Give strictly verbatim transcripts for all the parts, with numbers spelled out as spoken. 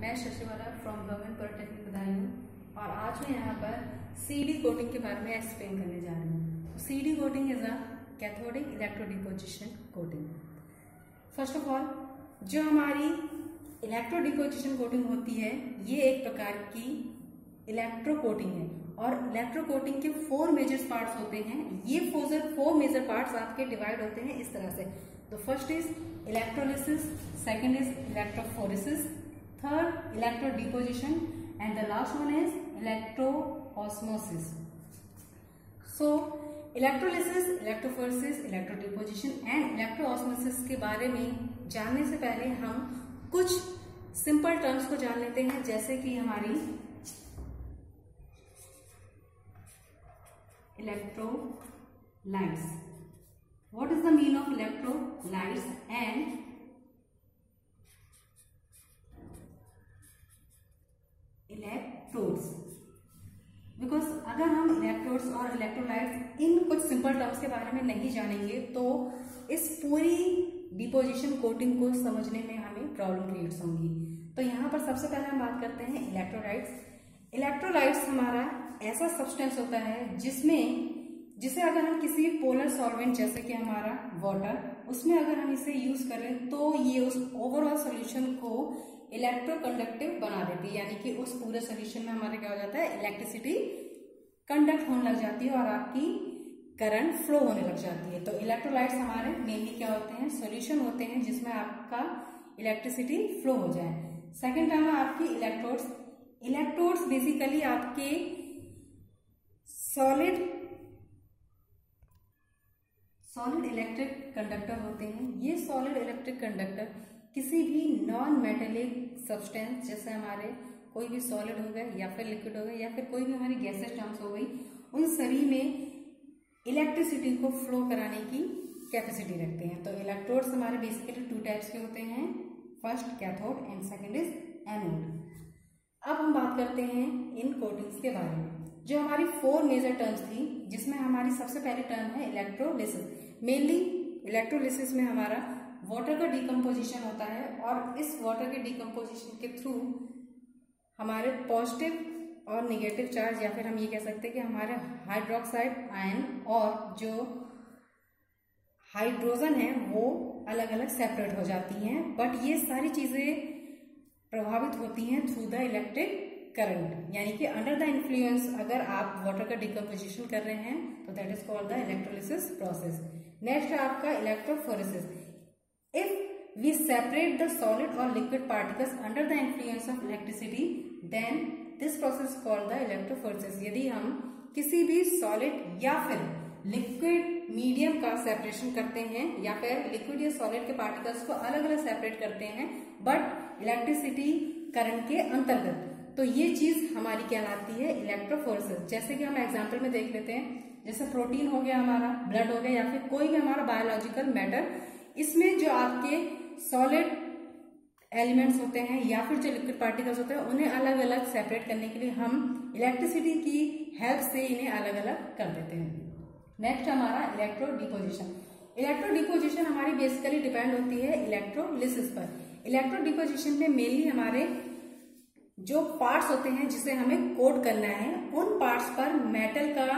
मैं Shashiwala from government polytechnic Budaun और आज मैं यहाँ पर सीडी कोटिंग के बारे में एक्सप्लेन करने जा रही हूँ। CD coating is a cathodic electrodeposition coating. First of all, जो हमारी इलेक्ट्रोडिपोजिशन कोटिंग होती है ये एक प्रकार की इलेक्ट्रो कोटिंग है और इलेक्ट्रो कोटिंग के फोर मेजर पार्ट्स होते हैं। ये फोर फोर मेजर पार्ट्स आपके डिवाइड होते हैं इस तरह से। तो first is electrolysis, second is electrophoresis, third electrodeposition and the last one is electroosmosis. So electrolysis, electrophoresis, electrodeposition and electroosmosis के बारे में जानने से पहले हम कुछ सिंपल टर्म्स को जान लेते हैं, जैसे कि हमारी electrolytes. What is the meaning of electrolytes and electrodes? Because अगर हम इलेक्ट्रोड्स और इलेक्ट्रोलाइट्स इन कुछ सिंपल टर्म्स के बारे में नहीं जानेंगे तो इस पूरी डिपोजिशन कोटिंग को समझने में हमें प्रॉब्लम क्रिएट होंगी। तो यहाँ पर सबसे पहले हम बात करते हैं इलेक्ट्रोलाइट्स। इलेक्ट्रोलाइट्स हमारा ऐसा सब्सटेंस होता है जिसमें जिसे अगर हम किसी पोलर सॉल्वेंट जैसे कि हमारा वाटर, उसमें अगर हम इसे यूज करें तो ये उस ओवरऑल सोल्यूशन को इलेक्ट्रोकंडक्टिव बना देती है, यानी कि उस पूरे सोल्यूशन में हमारे क्या हो जाता है, इलेक्ट्रिसिटी कंडक्ट होने लग जाती है और आपकी करंट फ्लो होने लग जाती है। तो इलेक्ट्रोलाइट्स हमारे मेनली क्या होते हैं, सोल्यूशन होते हैं जिसमें आपका इलेक्ट्रिसिटी फ्लो हो जाए। सेकेंड टर्म है आपकी इलेक्ट्रोड्स। इलेक्ट्रोड्स बेसिकली आपके सॉलिड सॉलिड इलेक्ट्रिक कंडक्टर होते हैं। ये सॉलिड इलेक्ट्रिक कंडक्टर किसी भी नॉन मेटेलिक सब्सटेंस जैसे हमारे कोई भी सॉलिड हो गए या फिर लिक्विड हो गए या फिर कोई भी हमारी गैसेस टर्म्स हो गई, उन सभी में इलेक्ट्रिसिटी को फ्लो कराने की कैपेसिटी रखते हैं। तो इलेक्ट्रोड्स हमारे बेसिकली टू टाइप्स के होते हैं, first cathode and second is anode. अब हम बात करते हैं इन कोटिंग्स के बारे में। जो हमारी फोर मेजर टर्म्स थी जिसमें हमारी सबसे पहली टर्म है इलेक्ट्रोलिसिस। मेनली इलेक्ट्रोलिसिस में हमारा वाटर का डिकम्पोजिशन होता है और इस वाटर के डिकम्पोजिशन के थ्रू हमारे पॉजिटिव और नेगेटिव चार्ज, या फिर हम ये कह सकते हैं कि हमारे हाइड्रोक्साइड आयन और जो हाइड्रोजन है वो अलग अलग सेपरेट हो जाती हैं। बट ये सारी चीजें प्रभावित होती हैं थ्रू द इलेक्ट्रिक करंट, यानी कि अंडर द इन्फ्लुएंस अगर आप वाटर का डिकम्पोजिशन कर रहे हैं तो that is called the electrolysis process. Next है आपका electrophoresis. If we separate the solid और liquid particles under the influence of electricity then this process called the electrophoresis. यदि हम किसी भी सॉलिड या फिर लिक्विड मीडियम का सेपरेशन करते हैं या फिर लिक्विड या सॉलिड के पार्टिकल्स को अलग अलग सेपरेट करते हैं बट इलेक्ट्रिसिटी करंट के अंतर्गत, तो ये चीज हमारी कहलाती है इलेक्ट्रोफोरेसिस। जैसे कि हम एग्जांपल में देख लेते हैं, जैसे प्रोटीन हो गया हमारा, ब्लड हो गया या फिर कोई भी हमारा बायोलॉजिकल मैटर, इसमें जो आपके सॉलिड एलिमेंट्स होते हैं या फिर जो लिक्विड पार्टिकल्स होते हैं उन्हें अलग अलग सेपरेट करने के लिए हम इलेक्ट्रिसिटी की हेल्प से इन्हें अलग अलग कर देते हैं। नेक्स्ट हमारा इलेक्ट्रो डिपोजिशन। इलेक्ट्रो डिपोजिशन हमारी बेसिकली डिपेंड होती है इलेक्ट्रोलिसिस पर। इलेक्ट्रो डिपोजिशन में मेनली हमारे जो पार्ट्स होते हैं जिसे हमें कोट करना है, उन पार्ट्स पर मेटल का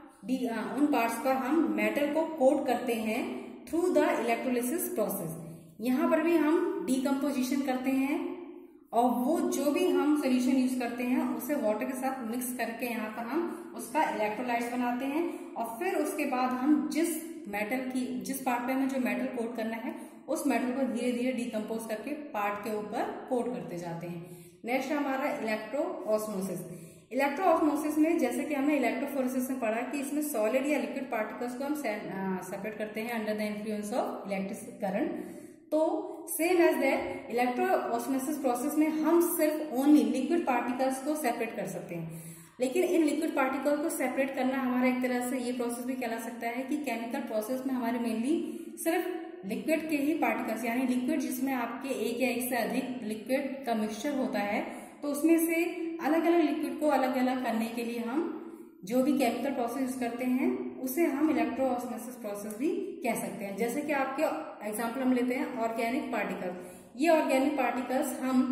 उन पार्ट्स पर हम मेटल को कोट करते हैं थ्रू द इलेक्ट्रोलिसिस प्रोसेस। यहाँ पर भी हम डिकम्पोजिशन करते हैं और वो जो भी हम सोल्यूशन यूज करते हैं उसे वाटर के साथ मिक्स करके यहाँ पर हम उसका इलेक्ट्रोलाइट्स बनाते हैं और फिर उसके बाद हम जिस मेटल की जिस पार्ट पे हमें जो मेटल कोट करना है उस मेटल को धीरे धीरे डिकम्पोज करके पार्ट के ऊपर कोट करते जाते हैं। नेक्स्ट हमारा इलेक्ट्रोऑस्मोसिस। इलेक्ट्रोऑस्मोसिस में जैसे कि हमने इलेक्ट्रोफोरेसिस में पढ़ा कि इसमें सॉलिड या लिक्विड पार्टिकल्स को हम सेपरेट करते हैं under the influence of electric current. तो same as that electroosmosis process में हम सिर्फ ओनली लिक्विड पार्टिकल्स को सेपरेट कर सकते हैं, लेकिन इन लिक्विड पार्टिकल को सेपरेट करना हमारा एक तरह से ये प्रोसेस भी कहला सकता है कि केमिकल प्रोसेस में हमारे मेनली सिर्फ लिक्विड के ही पार्टिकल्स, यानी लिक्विड जिसमें आपके एक या एक से अधिक लिक्विड का मिक्सचर होता है, तो उसमें से अलग अलग लिक्विड को अलग अलग करने के लिए हम जो भी केमिकल प्रोसेस यूज करते हैं उसे हम इलेक्ट्रोऑस्मोसिस प्रोसेस भी कह सकते हैं। जैसे कि आपके एग्जांपल हम लेते हैं ऑर्गेनिक पार्टिकल्स। ये ऑर्गेनिक पार्टिकल्स हम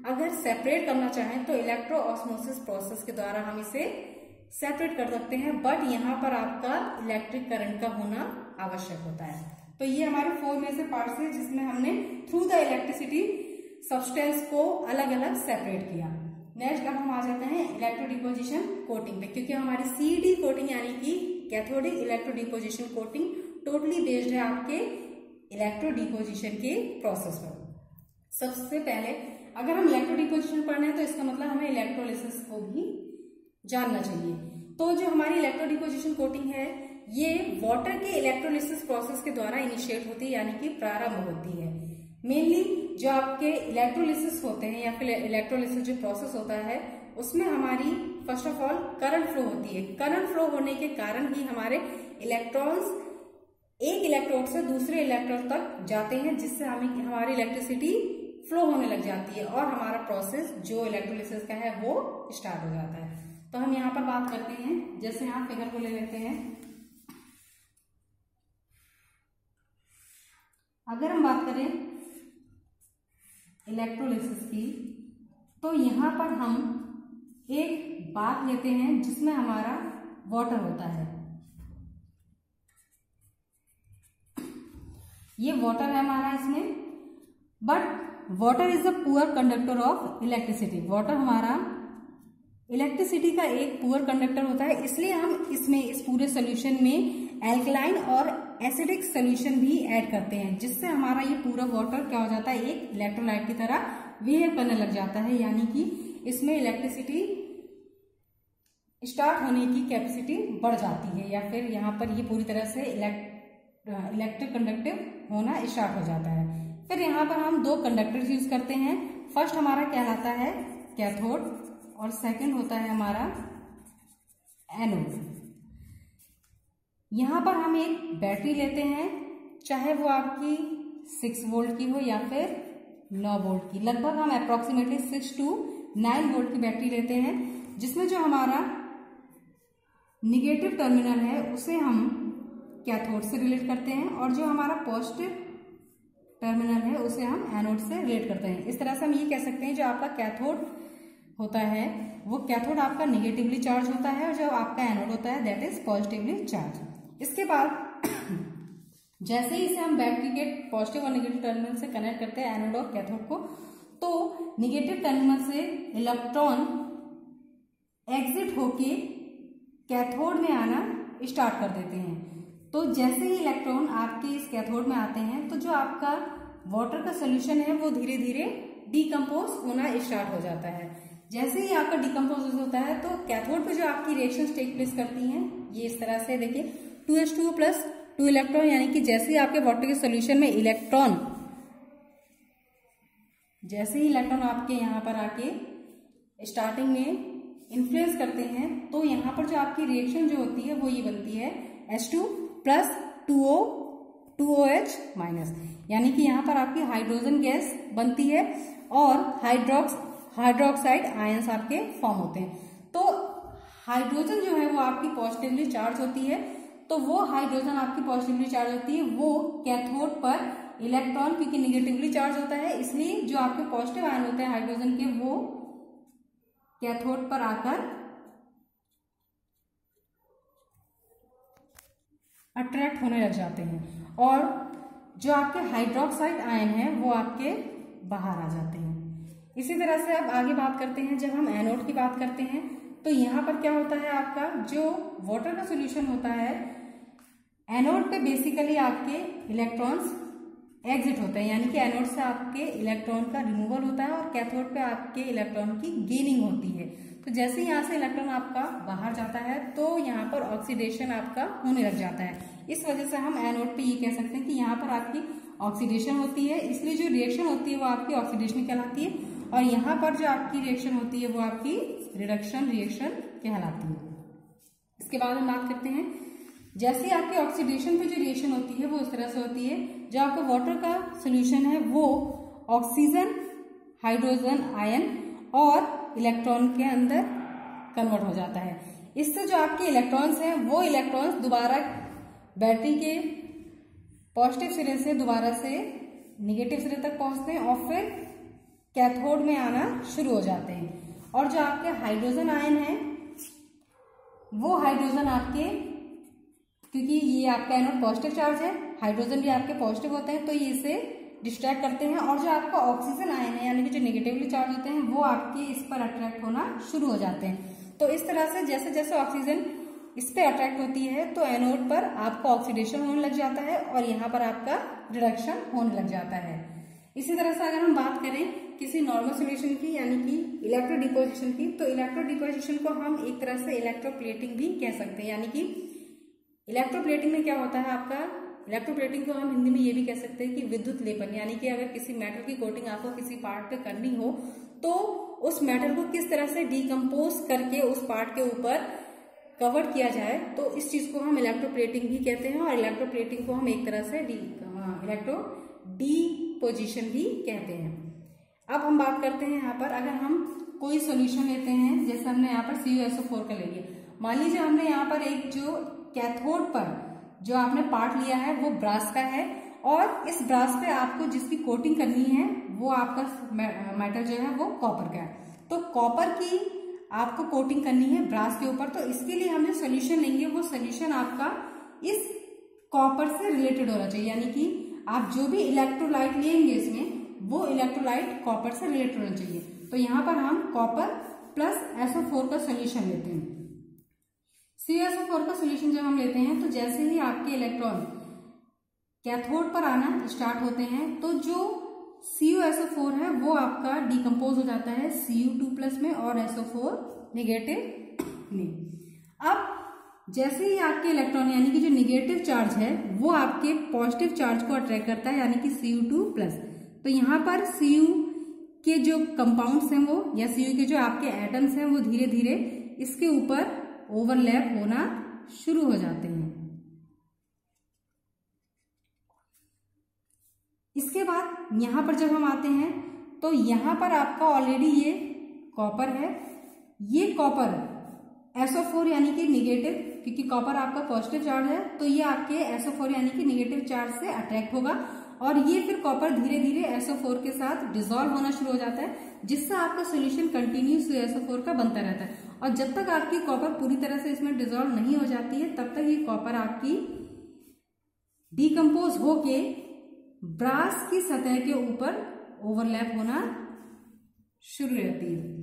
अगर सेपरेट करना चाहें तो इलेक्ट्रो ऑस्मोसिस प्रोसेस के द्वारा हम इसे सेपरेट कर सकते हैं, बट यहाँ पर आपका इलेक्ट्रिक करंट का होना आवश्यक होता है। तो ये हमारे फोर में से पार्ट्स है जिसमें हमने थ्रू द इलेक्ट्रिसिटी सब्सटेंस को अलग अलग सेपरेट किया। नेक्स्ट अब हम आ जाते हैं इलेक्ट्रो डिपोजिशन कोटिंग पे, क्योंकि हमारी सी डी कोटिंग यानी कि cathodic electro deposition coating totally based है आपके इलेक्ट्रो डिपोजिशन के प्रोसेस पर। सबसे पहले अगर हम इलेक्ट्रो डिपोजिशन पढ़ रहे हैं तो इसका मतलब हमें इलेक्ट्रोलिसिस को भी जानना चाहिए। तो जो हमारी इलेक्ट्रो डिपोजिशन कोटिंग है ये वाटर के इलेक्ट्रोलिसिस प्रोसेस के द्वारा इनिशिएट होती है, यानी कि प्रारंभ होती है। मेनली जो आपके इलेक्ट्रोलिसिस होते हैं या फिर इलेक्ट्रोलिसिस जो प्रोसेस होता है उसमें हमारी first of all current flow होती है। करंट फ्लो होने के कारण ही हमारे इलेक्ट्रॉन्स एक इलेक्ट्रोड से दूसरे इलेक्ट्रोड तक जाते हैं, जिससे हमें हमारी इलेक्ट्रिसिटी फ्लो होने लग जाती है और हमारा प्रोसेस जो इलेक्ट्रोलिसिस का है वो स्टार्ट हो जाता है। तो हम यहाँ पर बात करते हैं, जैसे यहाँ फिगर को ले लेते हैं। अगर हम बात करें इलेक्ट्रोलिसिस की तो यहाँ पर हम एक बात लेते हैं जिसमें हमारा वाटर होता है। ये वाटर है हमारा इसमें, but water is the poor conductor of electricity. Water हमारा इलेक्ट्रिसिटी का एक पुअर कंडक्टर होता है, इसलिए हम इसमें इस पूरे सोल्यूशन में एल्कलाइन और एसिडिक सोल्यूशन भी ऐड करते हैं, जिससे हमारा ये पूरा वाटर क्या हो जाता है, एक इलेक्ट्रोलाइट की तरह बिहेव करने लग जाता है, यानी कि इसमें इलेक्ट्रिसिटी स्टार्ट होने की कैपेसिटी बढ़ जाती है, या फिर यहाँ पर ये पूरी तरह से इलेक्ट्रिक कंडक्टिव होना स्टार्ट हो जाता है। फिर यहाँ पर हम दो कंडक्टर्स यूज करते हैं। फर्स्ट हमारा कहलाता है कैथोड और सेकंड होता है हमारा एनोड। यहाँ पर हम एक बैटरी लेते हैं, चाहे वो आपकी सिक्स वोल्ट की हो या फिर नौ वोल्ट की। लगभग हम approximately six to nine volt की बैटरी लेते हैं, जिसमें जो हमारा निगेटिव टर्मिनल है उसे हम कैथोड से रिलेट करते हैं और जो हमारा पॉजिटिव टर्मिनल है उसे हम एनोड से रिलेट करते हैं। इस तरह से हम ये कह सकते हैं जो आपका कैथोड होता है वो कैथोड आपका निगेटिवली चार्ज होता है और जो आपका एनोड होता है दैट इज पॉजिटिवली चार्ज। इसके बाद जैसे ही इसे हम बैटरी के पॉजिटिव और नेगेटिव टर्मिनल से कनेक्ट करते हैं एनोड और कैथोड को, तो निगेटिव टर्मिनल से इलेक्ट्रॉन एग्जिट होके कैथोड में आना स्टार्ट कर देते हैं। तो जैसे ही इलेक्ट्रॉन आपके इस कैथोड में आते हैं तो जो आपका वाटर का सोल्यूशन है वो धीरे धीरे डिकम्पोज होना स्टार्ट हो जाता है। जैसे ही आपका डिकम्पोज होता है तो कैथोड पे जो आपकी रिएक्शंस टेक प्लेस करती हैं ये इस तरह से देखिए, two H two plus two electron, यानी कि जैसे ही आपके वाटर के सोल्यूशन में इलेक्ट्रॉन जैसे ही इलेक्ट्रॉन आपके यहाँ पर आके स्टार्टिंग में इन्फ्लुएंस करते हैं तो यहाँ पर जो आपकी रिएक्शन जो होती है वो ये बनती है H two plus two O two O H minus, यानी कि यहाँ पर आपकी हाइड्रोजन गैस बनती है और हाइड्रोक्स हाइड्रोक्साइड आयंस आपके फॉर्म होते हैं। तो हाइड्रोजन जो है वो आपकी पॉजिटिवली चार्ज होती है, तो वो हाइड्रोजन आपकी पॉजिटिवली चार्ज होती है, वो कैथोड पर इलेक्ट्रॉन क्योंकि निगेटिवली चार्ज होता है इसलिए जो आपके पॉजिटिव आयन होते हैं हाइड्रोजन के वो कैथोड पर आकर अट्रैक्ट होने लग जाते हैं और जो आपके हाइड्रोक्साइड आयन है वो आपके बाहर आ जाते हैं। इसी तरह से अब आगे बात करते हैं, जब हम एनोड की बात करते हैं तो यहाँ पर क्या होता है, आपका जो वाटर का सॉल्यूशन होता है एनोड पे बेसिकली आपके इलेक्ट्रॉन्स एग्जिट होते हैं, यानी कि एनोड से आपके इलेक्ट्रॉन का रिमूवल होता है और कैथोड पे आपके इलेक्ट्रॉन की गेनिंग होती है। तो जैसे ही यहाँ से इलेक्ट्रॉन आपका बाहर जाता है तो यहाँ पर ऑक्सीडेशन आपका होने लग जाता है। इस वजह से हम एनोड पे ये कह सकते हैं कि यहाँ पर आपकी ऑक्सीडेशन होती है, इसलिए जो रिएक्शन होती है वो आपकी ऑक्सीडेशन कहलाती है और यहाँ पर जो आपकी रिएक्शन होती है वो आपकी रिडक्शन रिएक्शन कहलाती है। इसके बाद हम बात करते हैं, जैसे आपकी ऑक्सीडेशन पे जो रिएक्शन होती है वो इस तरह से होती है, जो आपका वाटर का सोल्यूशन है वो ऑक्सीजन, हाइड्रोजन आयन और इलेक्ट्रॉन के अंदर कन्वर्ट हो जाता है। इससे जो आपके इलेक्ट्रॉन्स हैं वो इलेक्ट्रॉन्स दोबारा बैटरी के पॉजिटिव सिरे से दोबारा से निगेटिव सिरे तक पहुंचते हैं और फिर कैथोड में आना शुरू हो जाते हैं। और जो आपके हाइड्रोजन आयन है वो हाइड्रोजन आपके, क्योंकि ये आपका एनोड पॉजिटिव चार्ज है, हाइड्रोजन भी आपके पॉजिटिव होते हैं तो ये इसे डिस्ट्रैक्ट करते हैं। और जो आपका ऑक्सीजन आयन है यानी कि जो नेगेटिवली चार्ज होते हैं वो आपके इस पर अट्रैक्ट होना शुरू हो जाते हैं। तो इस तरह से जैसे जैसे ऑक्सीजन इस पे अट्रैक्ट होती है तो एनोड पर आपका ऑक्सीडेशन होने लग जाता है और यहाँ पर आपका रिडक्शन होने लग जाता है। इसी तरह से अगर हम बात करें किसी नॉर्मल सॉल्यूशन की यानी कि इलेक्ट्रो डिपोजिशन की, तो इलेक्ट्रो डिपोजिशन को हम एक तरह से इलेक्ट्रोप्लेटिंग भी कह सकते हैं। यानी कि इलेक्ट्रोप्लेटिंग में क्या होता है आपका, इलेक्ट्रोप्लेटिंग को हम हिंदी में ये भी कह सकते हैं कि विद्युत लेपन। यानी कि अगर किसी मेटल की कोटिंग आपको किसी पार्ट पे करनी हो तो उस मेटल को किस तरह से डिकम्पोज करके उस पार्ट के ऊपर कवर किया जाए, तो इस चीज को हम इलेक्ट्रोप्लेटिंग भी कहते हैं। और इलेक्ट्रोप्लेटिंग को हम एक तरह से डी इलेक्ट्रो डिपोजिशन भी कहते हैं। अब हम बात करते हैं यहाँ पर, अगर हम कोई सॉल्यूशन लेते हैं, जैसे हमने यहाँ पर C U S O four का ले लिया, मान लीजिए हमने यहाँ पर एक जो कैथोड पर जो आपने पार्ट लिया है वो ब्रास का है और इस ब्रास पे आपको जिसकी कोटिंग करनी है वो आपका मेटल जो है वो कॉपर का है। तो कॉपर की आपको कोटिंग करनी है ब्रास के ऊपर, तो इसके लिए हम जो सोल्यूशन लेंगे वो सोल्यूशन आपका इस कॉपर से रिलेटेड होना चाहिए। यानी कि आप जो भी इलेक्ट्रोलाइट लेंगे इसमें वो इलेक्ट्रोलाइट कॉपर से रिलेटेड होना चाहिए। तो यहाँ पर हम copper plus S O four का सोल्यूशन लेते हैं। सी एस ओ फोर का सोल्यूशन जब हम लेते हैं तो जैसे ही आपके इलेक्ट्रॉन कैथोड पर आना स्टार्ट होते हैं तो जो C U S O four है वो आपका डिकम्पोज हो जाता है सी यू टू प्लस में और एस ओ फोर नेगेटिव में। अब जैसे ही आपके इलेक्ट्रॉन यानी कि जो नेगेटिव चार्ज है वो आपके पॉजिटिव चार्ज को अट्रैक्ट करता है यानी कि सी यू टू प्लस। तो यहाँ पर सी यू के जो कंपाउंड्स हैं वो या सी यू के जो आपके एटम्स हैं वो धीरे धीरे इसके ऊपर ओवरलैप होना शुरू हो जाते हैं। इसके बाद यहाँ पर जब हम आते हैं तो यहाँ पर आपका ऑलरेडी ये कॉपर है, ये कॉपर एस ओ फोर यानी कि निगेटिव, क्योंकि कॉपर आपका पॉजिटिव चार्ज है तो ये आपके एस ओ फोर यानी कि निगेटिव चार्ज से अट्रैक्ट होगा और ये फिर कॉपर धीरे धीरे एस ओ फोर के साथ डिसॉल्व होना शुरू हो जाता है, जिससे आपका solution continuous S O four का बनता रहता है। और जब तक आपकी कॉपर पूरी तरह से इसमें डिसॉल्व नहीं हो जाती है तब तक ये कॉपर आपकी डिकम्पोज होके ब्रास की सतह के ऊपर ओवरलैप होना शुरू रहती है।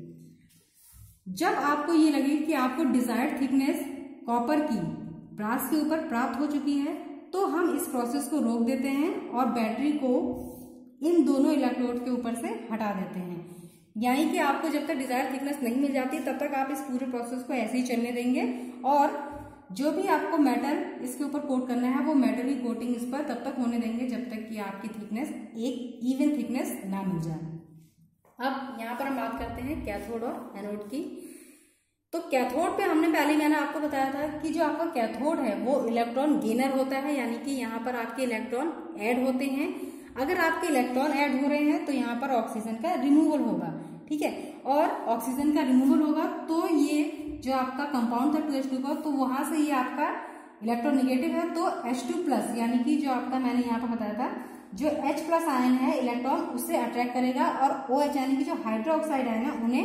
जब आपको ये लगे कि आपको डिजायर्ड थिकनेस कॉपर की ब्रास के ऊपर प्राप्त हो चुकी है तो हम इस प्रोसेस को रोक देते हैं और बैटरी को इन दोनों इलेक्ट्रोड के ऊपर से हटा देते हैं। यानी कि आपको जब तक डिजायर्ड थिकनेस नहीं मिल जाती तब तक आप इस पूरे प्रोसेस को ऐसे ही चलने देंगे और जो भी आपको मेटल इसके ऊपर कोट करना है वो मेटल की कोटिंग इस पर तब तक होने देंगे जब तक कि आपकी थिकनेस एक इवन थिकनेस ना मिल जाए। अब यहाँ पर हम बात करते हैं कैथोड और एनोड की। तो कैथोड पे हमने पहले मैंने आपको बताया था कि जो आपका कैथोड है वो इलेक्ट्रॉन गेनर होता है, यानी कि यहाँ पर आपके इलेक्ट्रॉन ऐड होते हैं। अगर आपके इलेक्ट्रॉन ऐड हो रहे हैं तो यहाँ पर ऑक्सीजन का रिमूवल होगा, ठीक है, और ऑक्सीजन का रिमूवल होगा तो ये जो आपका कंपाउंड था टू एच टू का तो वहां से ये आपका इलेक्ट्रॉन निगेटिव है तो एच टू प्लस यानी कि जो आपका मैंने यहाँ पर बताया था जो H प्लस आयन है इलेक्ट्रॉन उससे अट्रैक्ट करेगा और OH यानी कि जो हाइड्रोक्साइड आयन है उन्हें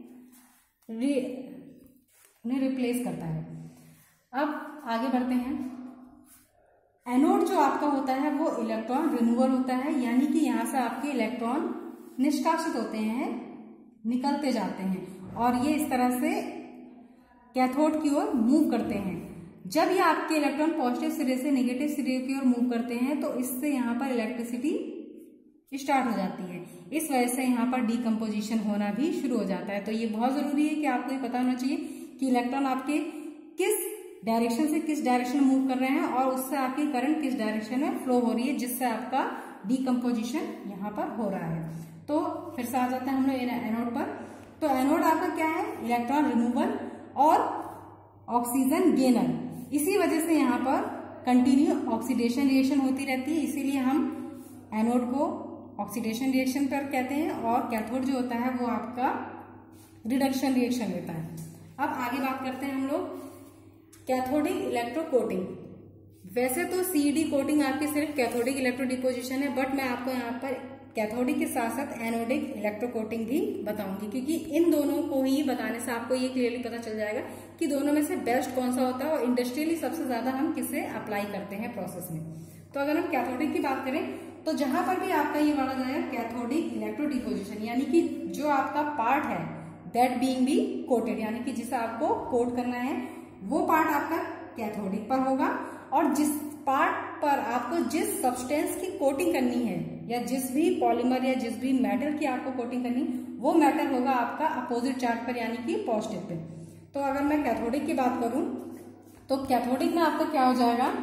रि, उन्हें रिप्लेस करता है। अब आगे बढ़ते हैं। एनोड जो आपका होता है वो इलेक्ट्रॉन रिमूवल होता है, यानी कि यहाँ से आपके इलेक्ट्रॉन निष्कासित होते हैं, निकलते जाते हैं और ये इस तरह से कैथोड की ओर मूव करते हैं। जब ये आपके इलेक्ट्रॉन पॉजिटिव सिरे से नेगेटिव सिरे की ओर मूव करते हैं तो इससे यहाँ पर इलेक्ट्रिसिटी स्टार्ट हो जाती है। इस वजह से यहाँ पर डीकम्पोजिशन होना भी शुरू हो जाता है। तो ये बहुत जरूरी है कि आपको ये पता होना चाहिए कि इलेक्ट्रॉन आपके किस डायरेक्शन से किस डायरेक्शन में मूव कर रहे हैं और उससे आपकी करंट किस डायरेक्शन में फ्लो हो रही है, जिससे आपका डीकम्पोजिशन यहाँ पर हो रहा है। तो फिर से आ जाते हैं हम लोग एनोड पर। तो एनोड आपका क्या है, इलेक्ट्रॉन रिमूवल और ऑक्सीजन गेनर। इसी वजह से यहाँ पर कंटिन्यू ऑक्सीडेशन रिएक्शन होती रहती है, इसीलिए हम एनोड को ऑक्सीडेशन रिएक्शन पर कहते हैं और कैथोड जो होता है वो आपका रिडक्शन रिएक्शन लेता है। अब आगे बात करते हैं हम लोग कैथोडिक इलेक्ट्रो कोटिंग। वैसे तो सीडी कोटिंग आपकी सिर्फ कैथोडिक इलेक्ट्रो डिपोजिशन है, बट मैं आपको यहाँ पर कैथोडिक के साथ साथ एनोडिक इलेक्ट्रोकोटिंग भी बताऊंगी, क्योंकि इन दोनों को ही बताने से आपको ये क्लियरली पता चल जाएगा कि दोनों में से बेस्ट कौन सा होता है और इंडस्ट्रियली सबसे ज्यादा हम किसे अप्लाई करते हैं प्रोसेस में। तो अगर हम कैथोडिक की बात करें तो जहां पर भी आपका ये पढ़ा जाएगा कैथोडिक इलेक्ट्रो डिपोजिशन, यानी कि जो आपका पार्ट है दैट बीइंग बी कोटेड, यानी कि जिसे आपको कोट करना है वो पार्ट आपका कैथोडिक पर होगा, और जिस पार्ट पर आपको जिस सब्सटेंस की कोटिंग करनी है या जिस भी पॉलीमर या जिस भी मेटल की आपको कोटिंग करनी वो मेटल होगा आपका अपोजिट चार्ज पर, यानी कि पॉजिटिव पे। तो अगर मैं कैथोडिक की बात करूं तो कैथोडिक में आपका क्या हो जाएगा,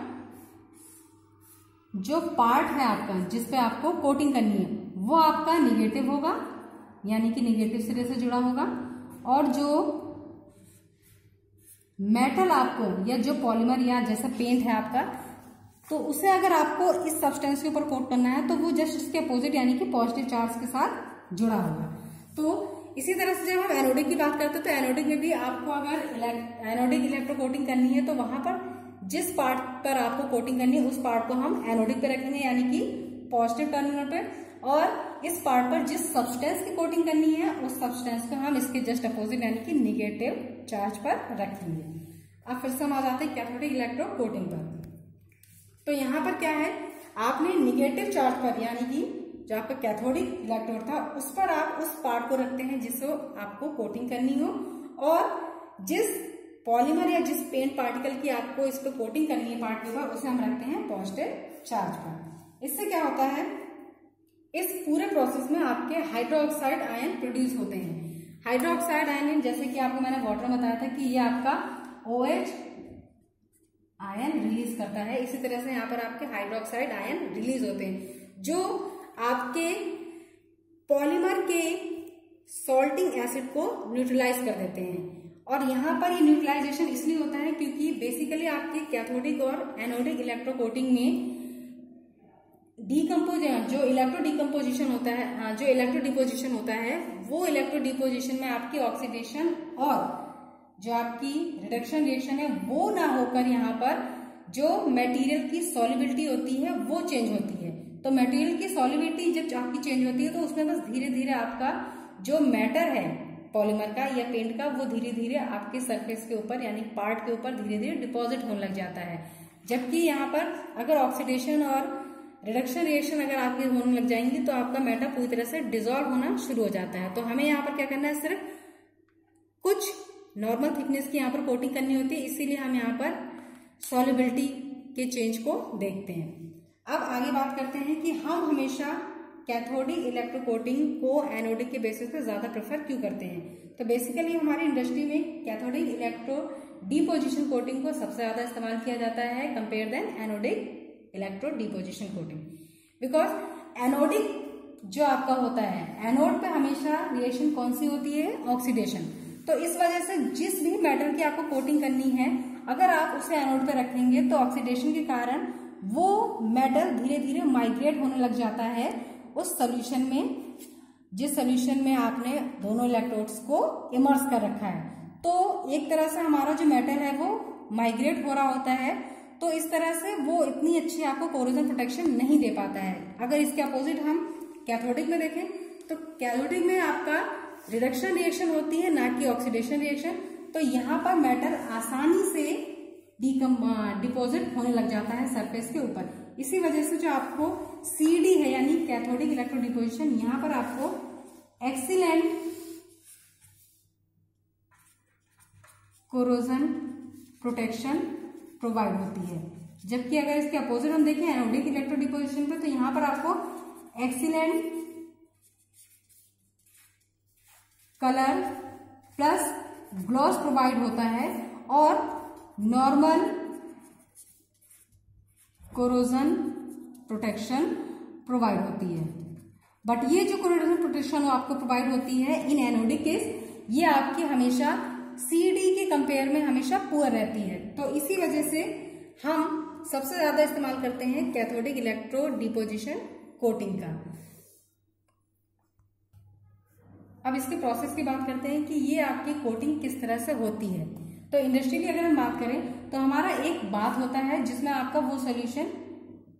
जो पार्ट है आपका जिस पे आपको कोटिंग करनी है वो आपका निगेटिव होगा, यानी कि निगेटिव सिरे से जुड़ा होगा, और जो मेटल आपको या जो पॉलीमर या जैसा पेंट है आपका तो उसे अगर आपको इस सब्सटेंस के ऊपर कोट करना है तो वो जस्ट इसके अपोजिट यानी कि पॉजिटिव चार्ज के साथ जुड़ा होगा। तो इसी तरह से जब हम एनोडिक की बात करते हैं तो एनोडिक में भी आपको अगर एनोडिक इलेक्ट्रो कोटिंग करनी है तो वहां पर जिस पार्ट पर आपको कोटिंग करनी है उस पार्ट को हम एनोडिक पे रखेंगे, यानी कि पॉजिटिव टर्मिनल पे, और इस पार्ट पर जिस सब्सटेंस की कोटिंग करनी है उस सब्सटेंस को हम इसके जस्ट अपोजिट यानी कि निगेटिव चार्ज पर रखेंगे। अब फिर से हम आ जाते हैं कैथोडिक इलेक्ट्रो कोटिंग पर। तो यहाँ पर क्या है, आपने निगेटिव चार्ज पर यानी कि जो आपका कैथोडिक इलेक्ट्रोड था उस पर आप उस पार्ट को रखते हैं जिससे आपको कोटिंग करनी हो, और जिस पॉलीमर या जिस पेंट पार्टिकल की आपको इस पर कोटिंग करनी है पार्ट के ऊपर उसे हम रखते हैं पॉजिटिव चार्ज पर। इससे क्या होता है, इस पूरे प्रोसेस में आपके हाइड्रोक्साइड आयन प्रोड्यूस होते हैं। हाइड्रोक्साइड आयन जैसे कि आपको मैंने वाटर में बताया था कि ये आपका OH आयन रिलीज करता है, इसी तरह से यहाँ पर आपके हाइड्रोक्साइड आयन रिलीज होते हैं जो आपके पॉलीमर के सॉल्टिंग एसिड को न्यूट्रलाइज कर देते हैं। और यहाँ पर ये न्यूट्रलाइजेशन इसलिए होता है क्योंकि बेसिकली आपके कैथोडिक और एनोडिक इलेक्ट्रोकोटिंग में डीकम्पोज जो इलेक्ट्रो डिकम्पोजिशन होता है जो इलेक्ट्रो डिपोजिशन होता है वो इलेक्ट्रो डिपोजिशन में आपकी ऑक्सीडेशन और जो आपकी रिडक्शन रिएक्शन है वो ना होकर यहाँ पर जो मटेरियल की सॉल्युबिलिटी होती है वो चेंज होती है। तो मटेरियल की सॉल्युबिलिटी जब आपकी चेंज होती है तो उसमें बस धीरे धीरे आपका जो मैटर है पॉलीमर का या पेंट का वो धीरे धीरे आपके सरफेस के ऊपर यानी पार्ट के ऊपर धीरे धीरे डिपॉजिट होने लग जाता है। जबकि यहाँ पर अगर ऑक्सीडेशन और रिडक्शन रिएक्शन अगर आपके होने लग जाएंगी तो आपका मैटर पूरी तरह से डिसॉल्व होना शुरू हो जाता है। तो हमें यहाँ पर क्या करना है, सिर्फ कुछ नॉर्मल थिकनेस की यहाँ पर कोटिंग करनी होती है, इसीलिए हम यहाँ पर सॉल्युबिलिटी के चेंज को देखते हैं। अब आगे बात करते हैं कि हम हमेशा कैथोडिक इलेक्ट्रो कोटिंग को एनोडिक के बेसिस पे ज्यादा प्रेफर क्यों करते हैं। तो बेसिकली हमारी इंडस्ट्री में कैथोडिक इलेक्ट्रो डिपोजिशन कोटिंग को सबसे ज्यादा इस्तेमाल किया जाता है compare than anodic electro deposition coating, because anodic जो आपका होता है एनोड पे हमेशा रिएक्शन कौन सी होती है, ऑक्सीडेशन। तो इस वजह से जिस भी मेटल की आपको कोटिंग करनी है अगर आप उसे एनोड पे रखेंगे तो ऑक्सीडेशन के कारण वो मेटल धीरे धीरे माइग्रेट होने लग जाता है उस सोल्यूशन में जिस सोल्यूशन में आपने दोनों इलेक्ट्रोड्स को इमर्स कर रखा है। तो एक तरह से हमारा जो मेटल है वो माइग्रेट हो रहा होता है, तो इस तरह से वो इतनी अच्छी आपको कोरोजन प्रोटेक्शन नहीं दे पाता है। अगर इसके अपोजिट हम कैथोडिक में देखें तो कैथोडिक में आपका रिडक्शन रिएक्शन होती है ना कि ऑक्सीडेशन रिएक्शन। तो यहाँ पर मेटल आसानी से डिपोजिट होने लग जाता है सरफेस के ऊपर। इसी वजह से जो आपको सी डी है यानी कैथोडिक इलेक्ट्रो डिपोजिशन, यहाँ पर आपको एक्सीलेंट कोरोजन प्रोटेक्शन प्रोवाइड होती है। जबकि अगर इसके अपोजिट हम देखें एनोडिक इलेक्ट्रो डिपोजिशन पे तो यहाँ पर आपको excellent colour plus gloss provide होता है और नॉर्मल कोरोजन प्रोटेक्शन प्रोवाइड होती है। बट ये जो कोरोजन प्रोटेक्शन आपको प्रोवाइड होती है इन एनोडिक केस, ये आपकी हमेशा सीडी के कंपेयर में हमेशा पुअर रहती है। तो इसी वजह से हम सबसे ज्यादा इस्तेमाल करते हैं कैथोडिक इलेक्ट्रो डिपोजिशन कोटिंग का। अब इसके प्रोसेस की बात करते हैं कि ये आपकी कोटिंग किस तरह से होती है। तो इंडस्ट्री की अगर हम बात करें तो हमारा एक बात होता है जिसमें आपका वो सोल्यूशन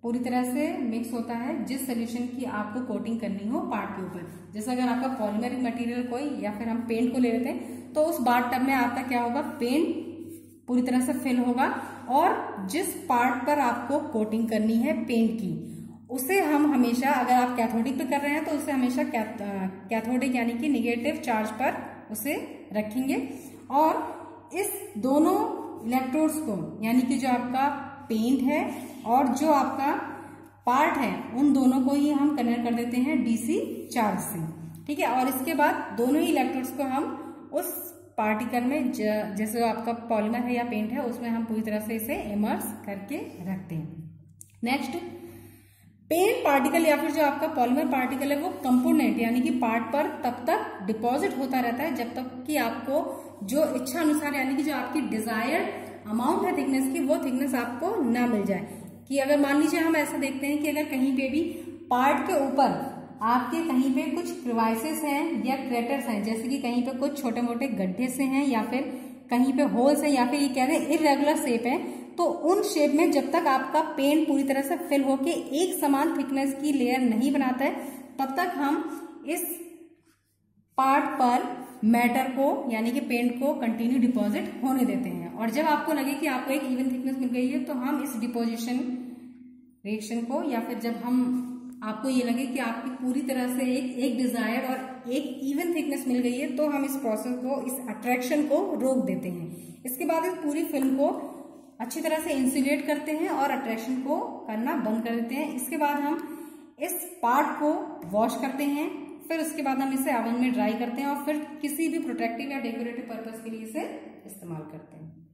पूरी तरह से मिक्स होता है जिस सोल्यूशन की आपको कोटिंग करनी हो पार्ट के ऊपर। जैसे अगर आपका पॉलीमरिक मटेरियल कोई या फिर हम पेंट को ले लेते हैं तो उस बाथ टब में आपका क्या होगा, पेंट पूरी तरह से फिल होगा और जिस पार्ट पर आपको कोटिंग करनी है पेंट की उसे हम हमेशा, अगर आप कैथोडिक पे कर रहे हैं तो उसे हमेशा कैथोडिक यानी कि निगेटिव चार्ज पर उसे रखेंगे और इस दोनों इलेक्ट्रोड्स को यानी कि जो आपका पेंट है और जो आपका पार्ट है उन दोनों को ही हम कनेक्ट कर देते हैं डीसी चार्ज से, ठीक है। और इसके बाद दोनों ही इलेक्ट्रोड्स को हम उस पार्टिकल में जैसे आपका पॉलीमर है या पेंट है उसमें हम पूरी तरह से इसे इमर्स करके रखते हैं। नेक्स्ट, पेंट पार्टिकल या फिर जो आपका पॉलीमर पार्टिकल है वो कंपोनेंट यानी कि पार्ट पर तब तक डिपॉजिट होता रहता है जब तक कि आपको जो इच्छा अनुसार यानी कि जो आपकी डिजायर्ड अमाउंट है थिकनेस की वो थिकनेस आपको ना मिल जाए। कि अगर मान लीजिए हम ऐसा देखते हैं कि अगर कहीं पे भी पार्ट के ऊपर आपके कहीं पे कुछ क्रिवाइसेस हैं या क्रेटर्स हैं, जैसे कि कहीं पे कुछ छोटे मोटे गड्ढे से हैं या फिर कहीं पे होल्स हैं या फिर ये कह रहे हैं इरेगुलर शेप है, तो उन शेप में जब तक आपका पेंट पूरी तरह से फिल होके एक समान थिकनेस की लेयर नहीं बनाता है तब तक हम इस पार्ट पर मैटर को यानी कि पेंट को कंटिन्यू डिपॉजिट होने देते हैं। और जब आपको लगे कि आपको एक इवन थिकनेस मिल गई है तो हम इस डिपोजिशन रिएक्शन को या फिर जब हम आपको ये लगे कि आपकी पूरी तरह से एक एक डिजायर और एक इवन थिकनेस मिल गई है तो हम इस प्रोसेस को, इस अट्रैक्शन को रोक देते हैं। इसके बाद इस पूरी फिल्म को अच्छी तरह से इंसुलेट करते हैं और अट्रैक्शन को करना बंद कर देते हैं। इसके बाद हम इस पार्ट को वॉश करते हैं, फिर उसके बाद हम इसे ओवन में ड्राई करते हैं और फिर किसी भी प्रोटेक्टिव या डेकोरेटिव पर्पस के लिए इसे इस्तेमाल करते हैं।